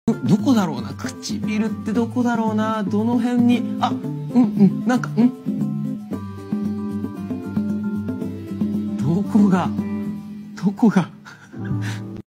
どこだろうな、唇ってどこだろうな、どの辺に、なんか、どこが